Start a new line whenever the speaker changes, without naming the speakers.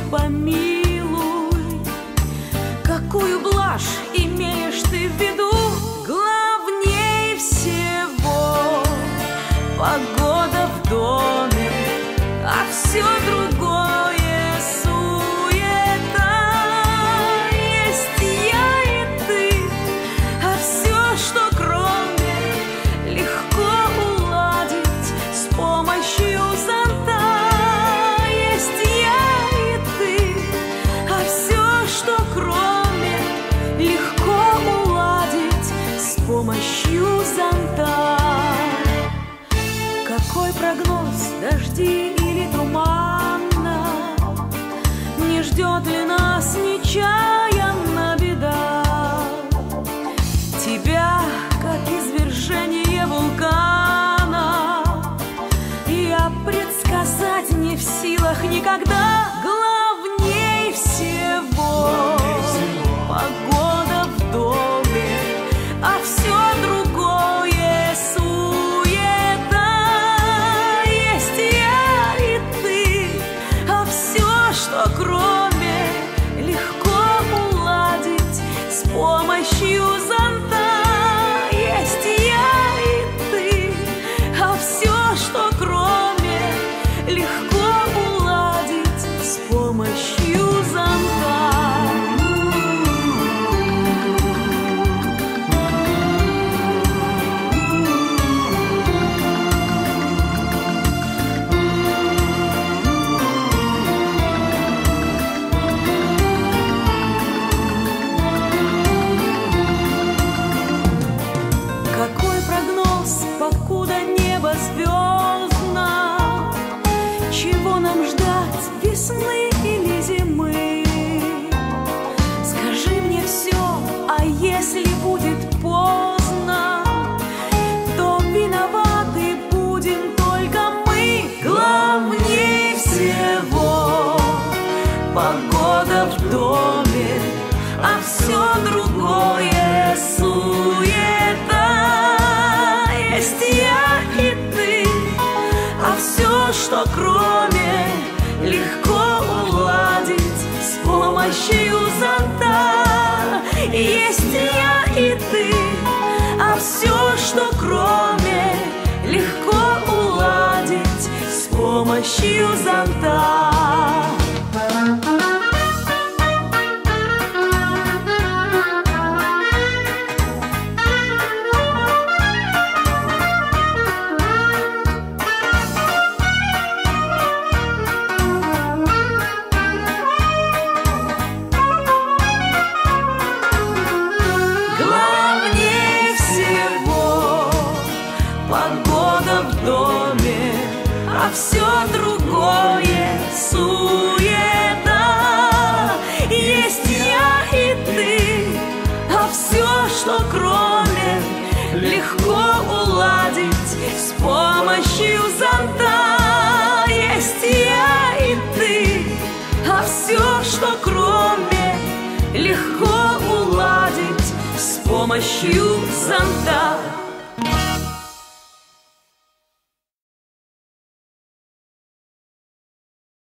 помилуй. Какую блажь имеешь ты в виду? Главней всего погода в доме, а все другое суета. Есть я и ты, а все, что кроме, легко уладить с помощью зонта. Есть я и ты, а все, что кроме, легко уладить с помощью зонта. Какой прогноз, дожди или туманно? Не ждет ли нас нечаянно беда? Тебя, как извержение вулкана, я предсказать не в силах никогда. Главней всего погода в доме, а все другое суета. Есть я и ты, а все, что кроме, легко уладить с помощью зонта. Есть я и ты, а все, что кроме, легко уладить с помощью зонта. Какой прогноз, покуда небо звездно? Чего нам ждать, весны или зимы? Скажи мне все, а если будет поздно, то виноваты будем только мы. Главней всего погода в доме, а все другое суета. Есть я и ты, а все, что кроме, легко уладить с помощью зонта. Есть я и ты, а все, что кроме, легко уладить с помощью зонта. Главней всего погода в доме, а все другое суета. Есть я и ты, а все, что кроме, легко уладить с помощью зонта. Есть я и ты, а все, что кроме, легко уладить с помощью зонта.